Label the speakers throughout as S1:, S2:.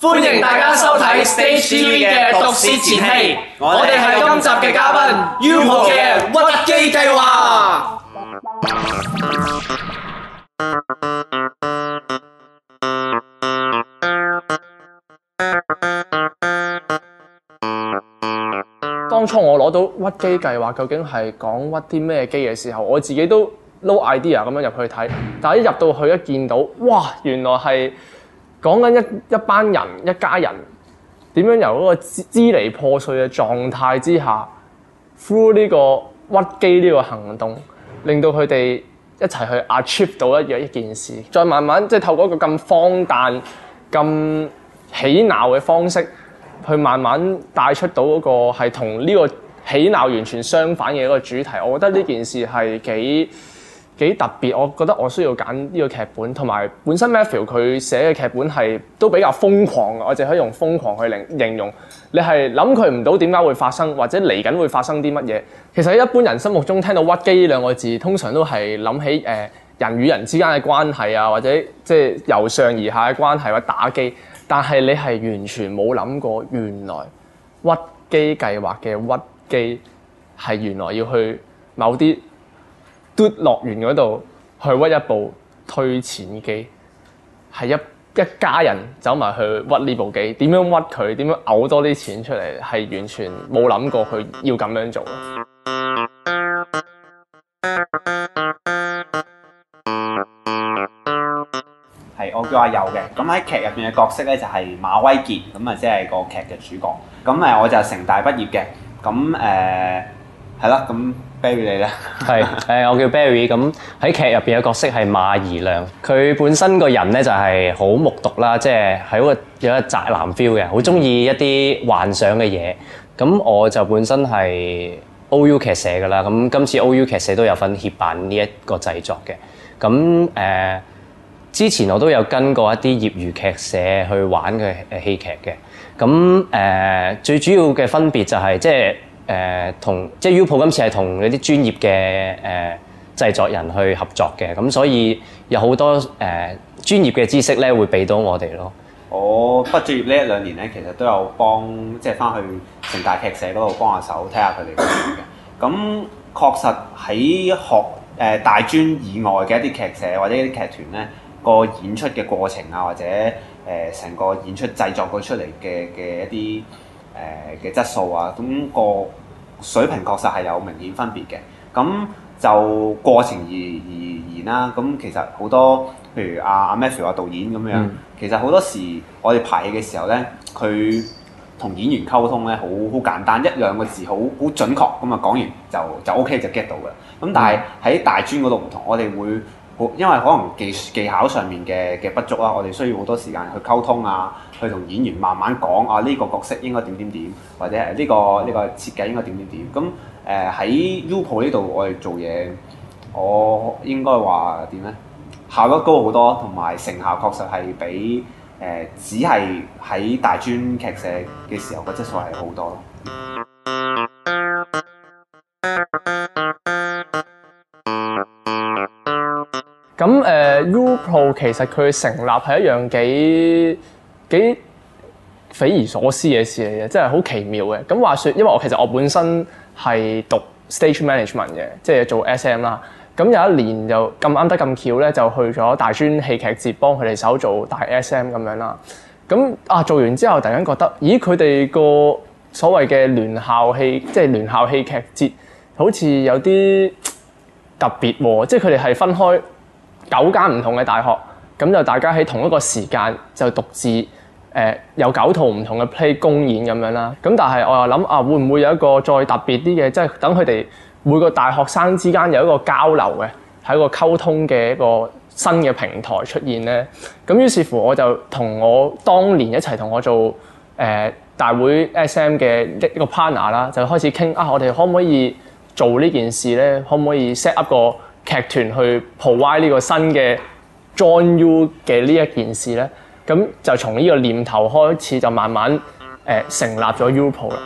S1: 歡迎大家收睇 Stage TV 嘅毒舌前戲，我哋係今集嘅嘉賓 UPO 嘅屈機計劃。當初我攞到屈機計劃究竟係講屈啲咩機嘅時候，我自己都 no idea 咁樣入去睇，但係一入到去一見到，哇！原來係講緊一班人一家人點樣由嗰個支離破碎嘅狀態之下 ，through 呢個屈機呢個行動，令到佢哋一齊去 achieve 到一件事，再慢慢即係透過一個咁荒誕、咁嬉鬧嘅方式，去慢慢帶出到嗰個係同呢個嬉鬧完全相反嘅一個主題。我覺得呢件事係幾特別，我覺得我需要揀呢個劇本，同埋本身 Matthew 佢寫嘅劇本係都比較瘋狂嘅，我淨係可以用瘋狂去形容。你係諗佢唔到點解會發生，或者嚟緊會發生啲乜嘢。其實喺一般人心目中聽到屈機呢兩個字，通常都係諗起人與人之間嘅關係啊，或者即係由上而下嘅關係或者打機。但係你係完全冇諗過，原來屈機計劃嘅屈機係原來要去某啲嘟樂園嗰度去屈一部推錢機，係一家人走埋去屈呢部機，點樣屈佢，點樣嘔多啲錢出嚟，係完全冇諗過佢要咁樣做。
S2: 係，我叫阿佑嘅。咁喺劇入邊嘅角色咧就係馬威傑，咁啊即係個劇嘅主角。咁我就成大畢業嘅。咁係啦，咁 Barry 你咧？
S3: 係我叫 Barry。咁喺劇入邊嘅角色係馬怡亮，佢本身個人咧就係好木獨啦，即係係有一個宅男 feel 嘅，好中意一啲幻想嘅嘢。咁我就本身係 OU 劇社㗎啦。咁今次 OU 劇社都有份協辦呢一個製作嘅。咁之前我都有跟過一啲業餘劇社去玩嘅戲劇嘅。咁最主要嘅分別就係即係即係 UPO 今次係同嗰啲專業嘅製作人去合作嘅，咁所以有好多專業嘅知識咧會俾到我哋咯。
S2: 我畢咗業呢一兩年咧，其實都有幫即係翻去成大劇社嗰度幫下手，睇下佢哋點樣嘅。咁確實喺大專以外嘅一啲劇社或者一啲劇團咧，個演出嘅過程啊，或者成個演出製作佢出嚟嘅一啲嘅質素啊，咁個水平確實係有明顯分別嘅。咁就過程而言啦，咁其實好多譬如阿 Matthew 導演咁樣，其實好多時我哋排戲嘅時候咧，佢同演員溝通咧好簡單，一兩個字好準確咁啊，講完就 OK 就 get 到嘅。咁但係喺大專嗰度唔同，我哋會因為可能技巧上面嘅不足啦，我哋需要好多時間去溝通啊，去同演員慢慢講啊，呢個角色應該點，或者呢個設計應該點。咁喺 UPO 呢度我哋做嘢，我應該話點咧？效率高好多，同埋成效確實係比只係喺大專劇社嘅時候個質素係好多咯。
S1: 咁UPO 其實佢成立係一樣幾匪夷所思嘅事嚟嘅，真係好奇妙嘅。咁話說，因為其實我本身係讀 stage management 嘅，即係做 SM 啦。咁有一年就咁啱得咁巧咧，就去咗大專戲劇節幫佢哋手做大 SM 咁樣啦。咁做完之後，突然間覺得，咦佢哋個所謂嘅聯校戲，即係聯校戲劇節，好似有啲特別喎。即係佢哋係分開9間唔同嘅大學，咁就大家喺同一個時間就獨自有9套唔同嘅 play 公演咁樣啦。咁但係我又諗會唔會有一個再特別啲嘅，即係等佢哋每個大學生之間有一個交流嘅，係一個溝通嘅一個新嘅平台出現咧。咁於是乎我就同我當年一齊同我做大會 SM 嘅一個 partner 啦，就開始傾我哋可唔可以做呢件事咧？可唔可以 set up 個劇團去 provide 呢個新嘅 join you 嘅呢一件事咧？咁就從呢個念頭開始，就慢慢成立咗 UPO 啦。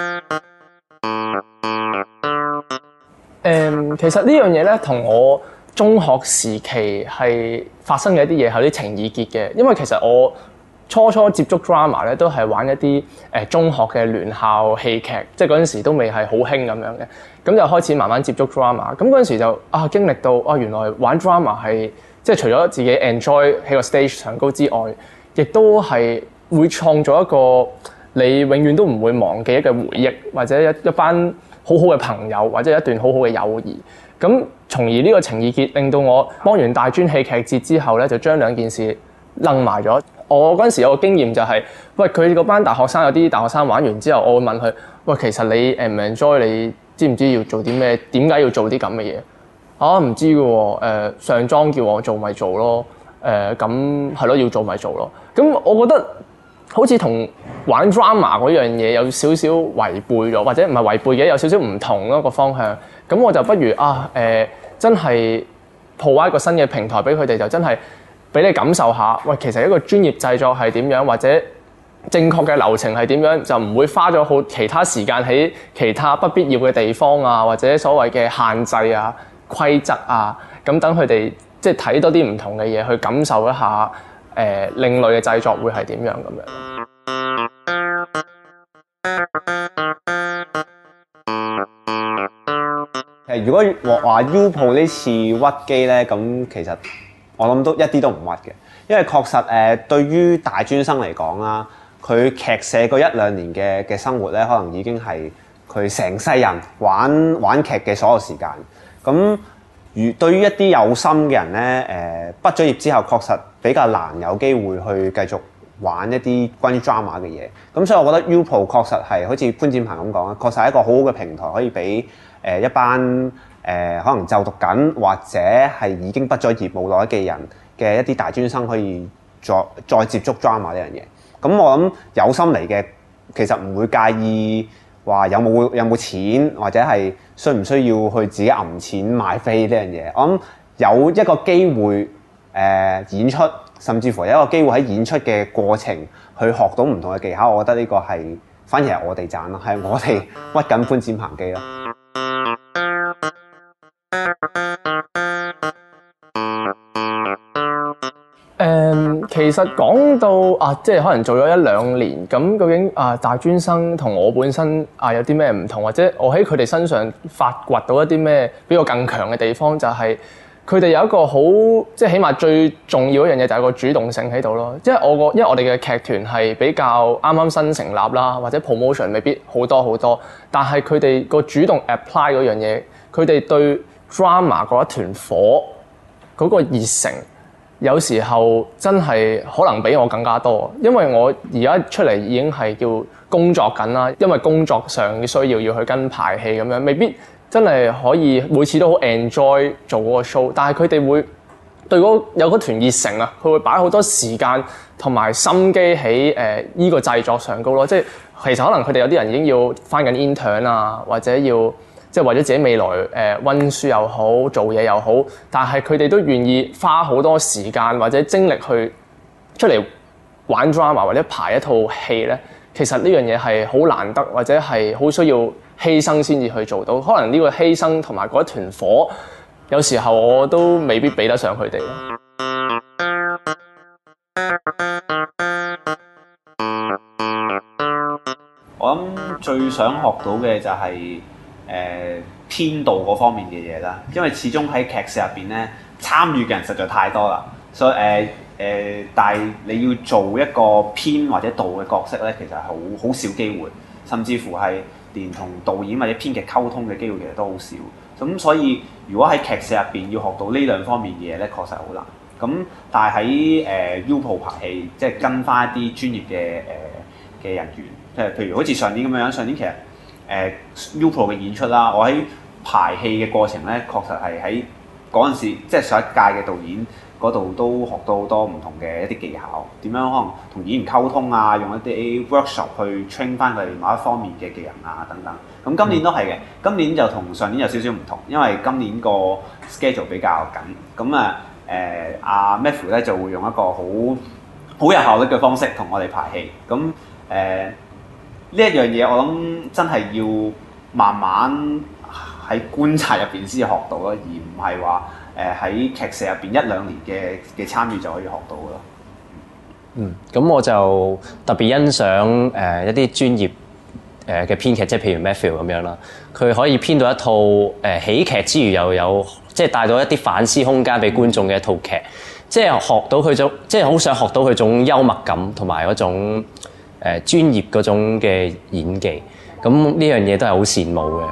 S1: 其實呢樣嘢咧，同我中學時期係發生嘅一啲嘢係有啲情意結嘅，因為其實我初接觸 drama 咧都係玩一啲中學嘅聯校戲劇，即係嗰陣時都未係好興咁樣嘅，咁就開始慢慢接觸 drama。咁嗰陣時就經歷到原來玩 drama 係即係除咗自己 enjoy 喺個 stage 上高之外，亦都係會創造一個你永遠都唔會忘記嘅回憶，或者一班好好嘅朋友，或者一段好好嘅友誼。咁從而呢個情意結令到我幫完大專戲劇節之後咧，就將兩件事掕埋咗。我嗰陣時有個經驗就係，喂，佢嗰班大學生有啲大學生玩完之後，我會問佢，喂，其實你唔 enjoy？你知唔知要做啲咩？點解要做啲咁嘅嘢？唔知嘅喎，上莊叫我做咪做咯，咁係咯，要做咪做咯。咁我覺得好似同玩 drama 嗰樣嘢有少少違背咗，或者唔係違背嘅，有少少唔同咯個方向。咁我就不如真係 provide 一個新嘅平台俾佢哋，就真係俾你感受下，喂，其實一個專業製作係點樣，或者正確嘅流程係點樣，就唔會花咗好其他時間喺其他不必要嘅地方啊，或者所謂嘅限制啊、規則啊，咁等佢哋即係睇多啲唔同嘅嘢，去感受一下另類嘅製作會係點樣咁樣。
S2: 如果話 UPO 呢次屈機咧，咁其實我諗都一啲都唔屈嘅，因為確實對於大專生嚟講啦，佢劇社嗰一兩年嘅生活咧，可能已經係佢成世人玩劇嘅所有時間。咁對於一啲有心嘅人咧，畢咗業之後確實比較難有機會去繼續玩一啲關於 drama 嘅嘢。咁所以我覺得 UPO 確實係好似潘展鵬咁講啦，確實係一個好好嘅平台，可以俾一班可能就讀緊或者係已經畢咗業冇耐嘅人嘅一啲大專生可以再接觸 drama 呢樣嘢。咁我諗有心嚟嘅其實唔會介意話有冇錢，或者係需唔需要去自己揞錢買飛呢樣嘢。我諗有一個機會演出，甚至乎有一個機會喺演出嘅過程去學到唔同嘅技巧，我覺得呢個係反而係我哋賺咯，係我哋屈緊潘展鵬機咯。
S1: 其實講到即係可能做咗一兩年，咁究竟大專生同我本身有啲咩唔同，或者我喺佢哋身上發掘到一啲咩比我更強嘅地方，就係佢哋有一個好即係起碼最重要一樣嘢，就係個主動性喺度咯。因為我哋嘅劇團係比較啱啱新成立啦，或者 promotion 未必好多，但係佢哋個主動 apply 嗰樣嘢，佢哋對 drama 嗰一團火嗰個熱誠，有時候真係可能比我更加多，因為我而家出嚟已經係叫工作緊啦，因為工作上嘅需要去跟排戲咁樣，未必真係可以每次都好 enjoy 做嗰個 show， 但係佢哋會對有嗰團熱誠啊，佢會擺好多時間同埋心機喺依個製作上高咯。即係其實可能佢哋有啲人已經要返緊 intern 啊，或者要即係為咗自己未來溫書又好，做嘢又好，但係佢哋都願意花好多時間或者精力去出嚟玩 drama 或者排一套戲咧。其實呢樣嘢係好難得，或者係好需要犧牲先至去做到。可能呢個犧牲同埋嗰一團火，有時候我都未必比得上佢哋。
S2: 我諗最想學到嘅就係編導嗰方面嘅嘢啦，因為始終喺劇社入邊咧，參與嘅人實在太多啦，所以但係你要做一個編或者導嘅角色咧，其實係好少機會，甚至乎係連同導演或者編劇溝通嘅機會其實都好少。咁所以如果喺劇社入邊要學到呢兩方面嘅嘢咧，確實好難。咁但係喺UPO 排戲，即係跟翻一啲專業嘅人員，即係譬如好似上年咁樣，上年其實UPO 嘅演出啦，我喺排戲嘅過程咧，確實係喺嗰陣時，即係上一屆嘅導演嗰度都學到好多唔同嘅一啲技巧，點樣可能同演員溝通啊，用一啲 workshop 去 train 翻佢哋某一方面嘅技能啊等等。咁今年都係嘅，今年就同上年有少少唔同，因為今年個 schedule 比較緊。咁阿 Matthew 咧就會用一個好有效率嘅方式同我哋排戲。咁呢一樣嘢我諗真係要慢慢喺觀察入邊先學到咯，而唔係話喺劇社入邊1-2年嘅參與就可以學到㗎咯。
S3: 咁我就特別欣賞一啲專業嘅編劇，即係譬如 Matthew 咁樣啦，佢可以編到一套喜劇之餘又有即係帶到一啲反思空間俾觀眾嘅一套劇，即係學到佢種，即係好想學到佢種幽默感同埋嗰種專業嗰種嘅演技，咁呢樣嘢都係好羨慕嘅。